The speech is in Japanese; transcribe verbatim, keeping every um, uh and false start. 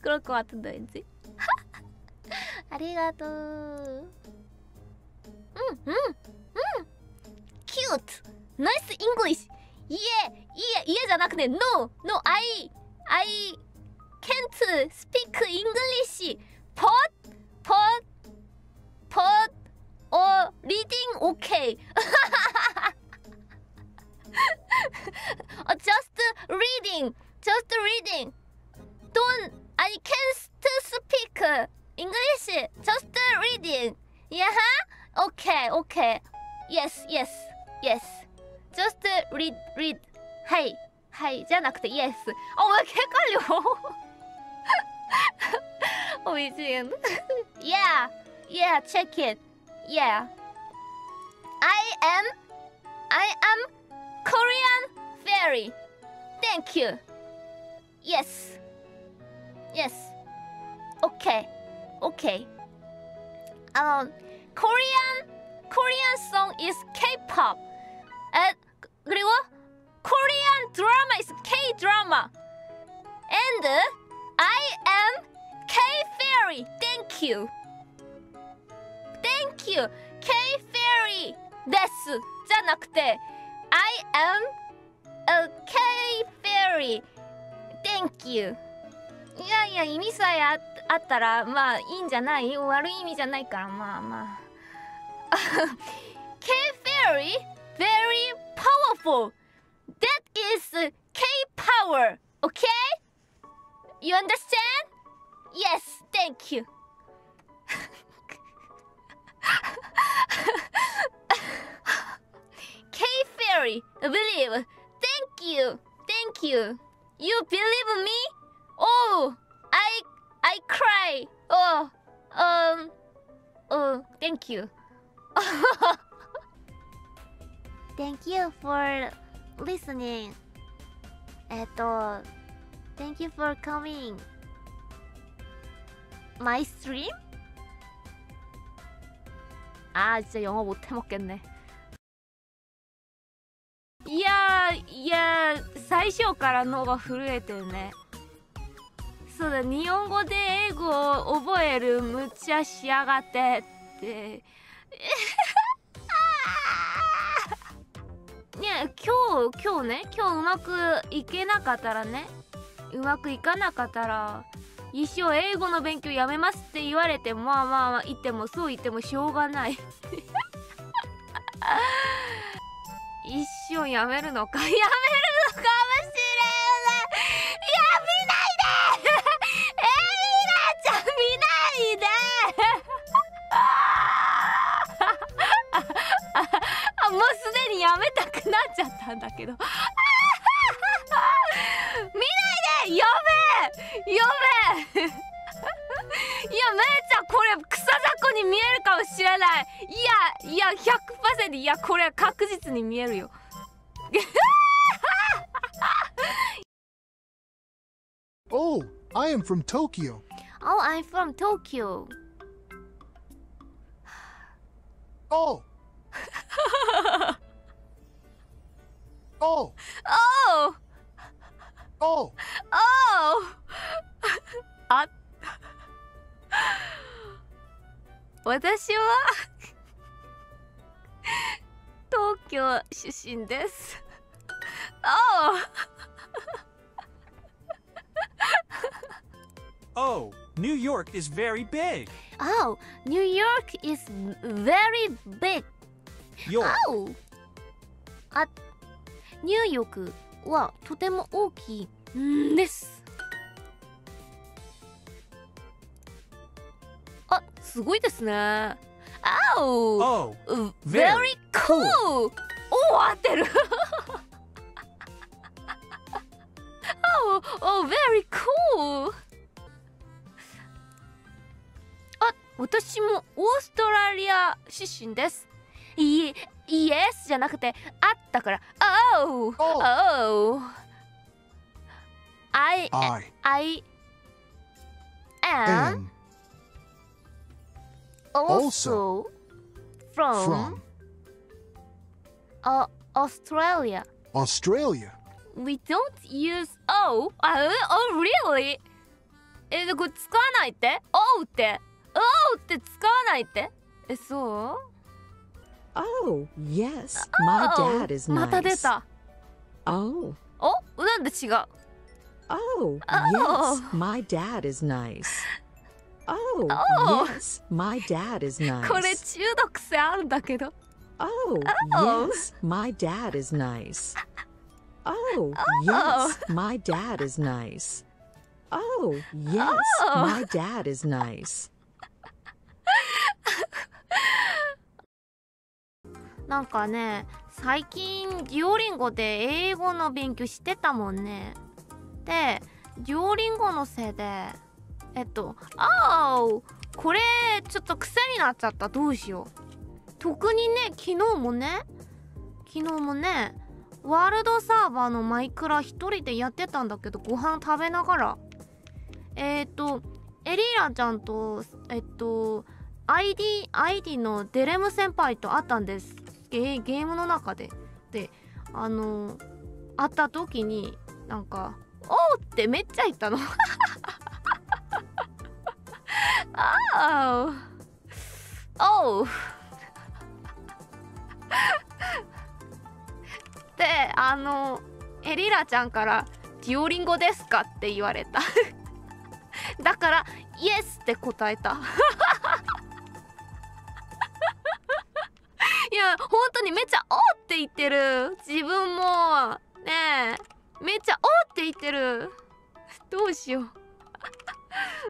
그럴 것 같은데 왠지. ありがとう。うんうんうん。Cute. Nice English. いえいえいえじゃなくて No No I I can't speak English. Pot pot pot or reading okay. Just reading. Just reading. Don't I can't speak English. Just reading. Yeah. Okay. Okay. Yes. Yes. Yes. Just read. Read. はいはいじゃなくて Yes. 어 왜 헷갈려? 어 미치겠네. Yeah. Yeah. Check it. Yeah. I am. I am Korean fairy. Thank you. Yes. Yes. Okay. Okay. Um, Korean Korean song is K-pop. 에, 그리고 Korean drama is K-drama. And I am K-fairy. Thank you. Thank you. K-fairy です。じゃなくて I am a K-fairy. Thank you. いやいや意味さえ あ, あったらまあいいんじゃない？悪い意味じゃないからまあまあ。K-fairy very powerful. That is K-power. Okay? You understand? Yes. Thank you. K-fairy believe. Thank you. Thank you. You believe me? Oh, I I cry. Oh, um, oh, thank you. Thank you for listening. えっと Thank you for coming. My stream? 아 진짜 영어 못 해먹겠네. いやいや最初から脳が震えてるね。そうだ日本語で英語を覚える無茶しやがってってね今日今日ね今日うまくいけなかったらねうまくいかなかったら一生英語の勉強やめますって言われてもまあまあまあ言ってもそう言ってもしょうがない一生やめるのかやめるのかもしれないいや見ないでエリナちゃん見ないであもうすでにやめたくなっちゃったんだけど見ないでやべえやべえいやめいちゃんこれ草雑魚に見えるかもしれないいやいや ひゃくパーセント いやこれは確実に見えるよ Oh, I am from Tokyo. Oh, I'm from Tokyo. Oh. Oh. Oh. Oh. Oh. あ私は東京出身です。 Oh, New York is very big. Oh, New York is very big. York. Oh. あ、ニューヨークはとても大きいんです。あ、すごいですね。Oh, Oh, very cool. お、合ってる。Oh, oh, very cool. あ、私もオーストラリア出身です。いえ、イエスじゃなくて、あったから。Oh, oh. I, I I am am also from, from uh, Australia. Australia. We don't use oh, uh, oh really? えでこれ使わないって？おうっておうって使わないって？えそう？ Oh, yes, my dad is また出 nice. た。 Oh, おなんで違う？ oh, Oh. yes, my dad is nice. Oh, Oh. yes, my dad is nice. これ中毒性あるんだけど。 Oh, Oh. yes, my dad is nice. Oh, yes, my dad is nice. Oh, yes, Oh. my dad is nice. なんかね最近デュオリンゴで英語の勉強してたもんね。でデュオリンゴのせいでえっとあーこれちょっと癖になっちゃった。どうしよう。特にね昨日もね昨日もねワールドサーバーのマイクラ一人でやってたんだけど、ご飯食べながらえっとエリーラちゃんとえっと アイディー アイディー のデレム先輩と会ったんです。ゲ, ゲームの中でであの会った時になんか「おう!」ってめっちゃ言ったの。あーおうであのエリラちゃんから「デュオリンゴですか?」って言われた。だから「イエス!」って答えた。いや本当にめっちゃ「お」って言ってる。自分もねえめっちゃ「お」って言ってる。どうしよう。